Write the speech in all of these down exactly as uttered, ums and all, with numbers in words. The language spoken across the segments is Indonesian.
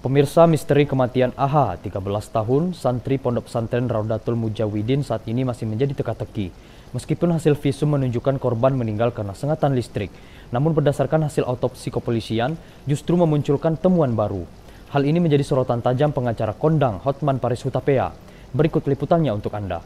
Pemirsa, misteri kematian A H, tiga belas tahun, santri Pondok Pesantren Raudatul Mujawidin saat ini masih menjadi teka-teki. Meskipun hasil visum menunjukkan korban meninggal karena sengatan listrik, namun berdasarkan hasil autopsi kepolisian justru memunculkan temuan baru. Hal ini menjadi sorotan tajam pengacara kondang Hotman Paris Hutapea. Berikut liputannya untuk Anda.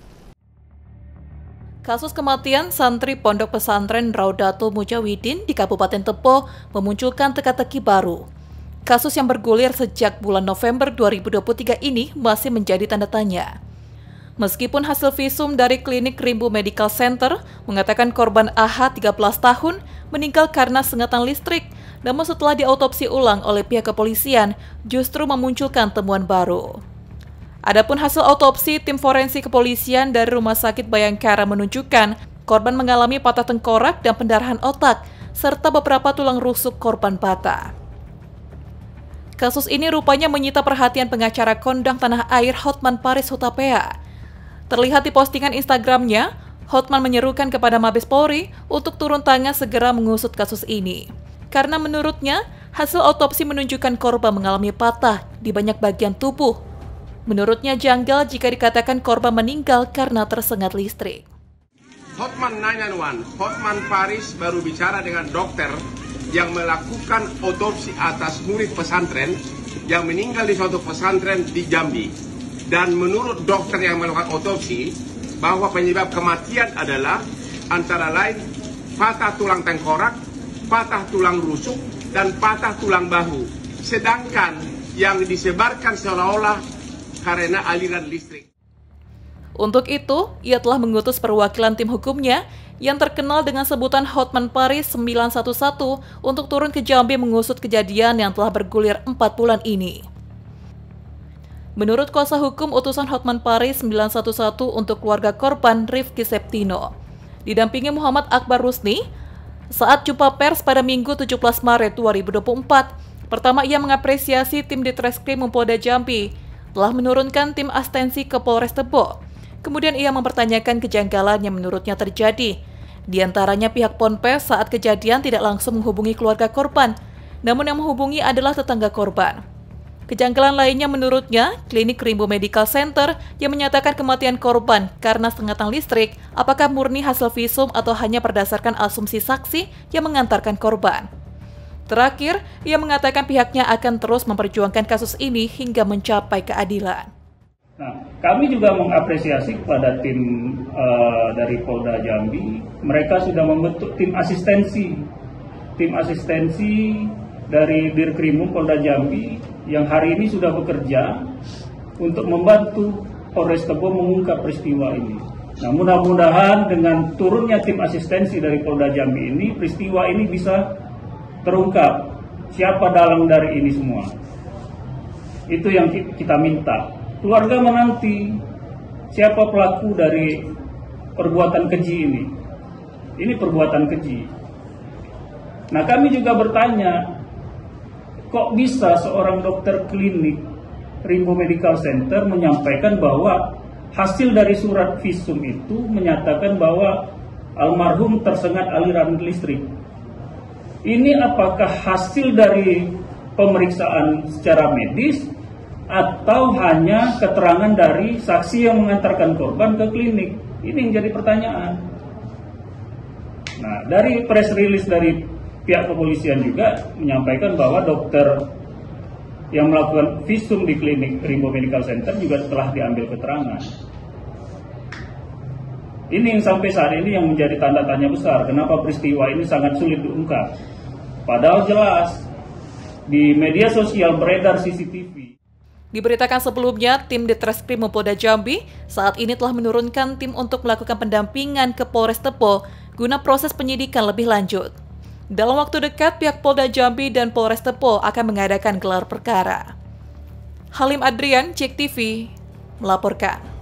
Kasus kematian santri Pondok Pesantren Raudatul Mujawidin di Kabupaten Tebo memunculkan teka-teki baru. Kasus yang bergulir sejak bulan November dua ribu dua puluh tiga ini masih menjadi tanda tanya. Meskipun hasil visum dari klinik Rimbo Medical Center mengatakan korban A H tiga belas tahun meninggal karena sengatan listrik, namun setelah diautopsi ulang oleh pihak kepolisian justru memunculkan temuan baru. Adapun hasil autopsi tim forensik kepolisian dari Rumah Sakit Bayangkara menunjukkan korban mengalami patah tengkorak dan pendarahan otak, serta beberapa tulang rusuk korban patah. Kasus ini rupanya menyita perhatian pengacara kondang tanah air Hotman Paris Hutapea. Terlihat di postingan Instagramnya, Hotman menyerukan kepada Mabes Polri untuk turun tangan segera mengusut kasus ini. Karena menurutnya, hasil autopsi menunjukkan korban mengalami patah di banyak bagian tubuh. Menurutnya janggal jika dikatakan korban meninggal karena tersengat listrik. Hotman sembilan satu, Hotman Paris baru bicara dengan dokter yang melakukan otopsi atas murid pesantren yang meninggal di suatu pesantren di Jambi. Dan menurut dokter yang melakukan otopsi, bahwa penyebab kematian adalah antara lain patah tulang tengkorak, patah tulang rusuk, dan patah tulang bahu. Sedangkan yang disebarkan seolah-olah karena aliran listrik. Untuk itu, ia telah mengutus perwakilan tim hukumnya yang terkenal dengan sebutan Hotman Paris sembilan satu satu untuk turun ke Jambi mengusut kejadian yang telah bergulir empat bulan ini. Menurut kuasa hukum utusan Hotman Paris sembilan satu satu untuk keluarga korban Rifki Septino, didampingi Muhammad Akbar Rusni, saat jumpa pers pada Minggu tujuh belas Maret dua ribu dua puluh empat, pertama ia mengapresiasi tim Ditreskrim Polda Jambi telah menurunkan tim astensi ke Polres Tebo. Kemudian ia mempertanyakan kejanggalan yang menurutnya terjadi. Di antaranya pihak Ponpes saat kejadian tidak langsung menghubungi keluarga korban, namun yang menghubungi adalah tetangga korban. Kejanggalan lainnya menurutnya, klinik Rimbo Medical Center yang menyatakan kematian korban karena sengatan listrik, apakah murni hasil visum atau hanya berdasarkan asumsi saksi yang mengantarkan korban. Terakhir, ia mengatakan pihaknya akan terus memperjuangkan kasus ini hingga mencapai keadilan. Nah, kami juga mengapresiasi kepada tim uh, dari Polda Jambi. Mereka sudah membentuk tim asistensi, tim asistensi dari Dirkrimum Polda Jambi yang hari ini sudah bekerja untuk membantu Polres Tebo mengungkap peristiwa ini. Nah, mudah-mudahan dengan turunnya tim asistensi dari Polda Jambi ini, peristiwa ini bisa terungkap siapa dalang dari ini semua. Itu yang kita minta. Keluarga menanti siapa pelaku dari perbuatan keji ini. Ini perbuatan keji. Nah, kami juga bertanya, kok bisa seorang dokter klinik Rimbo Medical Center menyampaikan bahwa hasil dari surat visum itu menyatakan bahwa almarhum tersengat aliran listrik. Ini apakah hasil dari pemeriksaan secara medis atau hanya keterangan dari saksi yang mengantarkan korban ke klinik? Ini yang jadi pertanyaan. Nah, dari press release dari pihak kepolisian juga menyampaikan bahwa dokter yang melakukan visum di klinik Rimbo Medical Center juga telah diambil keterangan. Ini yang sampai saat ini yang menjadi tanda tanya besar, kenapa peristiwa ini sangat sulit diungkap. Padahal jelas di media sosial beredar C C T V. Diberitakan sebelumnya, tim Ditreskrim Polda Jambi saat ini telah menurunkan tim untuk melakukan pendampingan ke Polres Tebo guna proses penyidikan lebih lanjut. Dalam waktu dekat, pihak Polda Jambi dan Polres Tebo akan mengadakan gelar perkara. Halim Adrian, Cek T V, melaporkan.